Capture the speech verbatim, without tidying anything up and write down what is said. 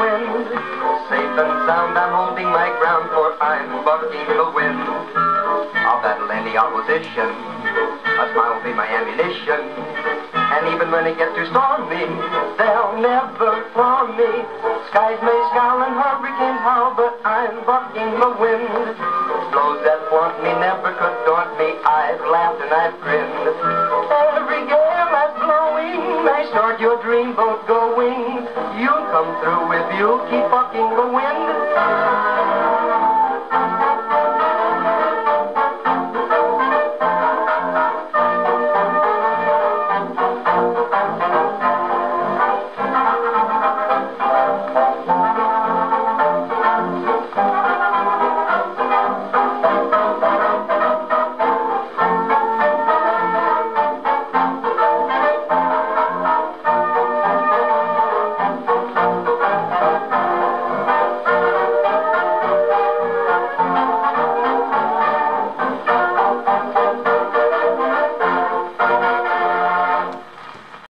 wind. Safe and sound, I'm holding my ground, for I'm bucking the wind. I'll battle any opposition, a smile will be my ammunition. And even when it gets too stormy, they'll never floor me. Skies may scowl and hurricanes howl, but I'm bucking the wind. Blows that flaunt me never could daunt me. I've laughed and I've grinned. Every gale that's blowing may start your dreamboat going. You'll come through if you keep bucking the wind.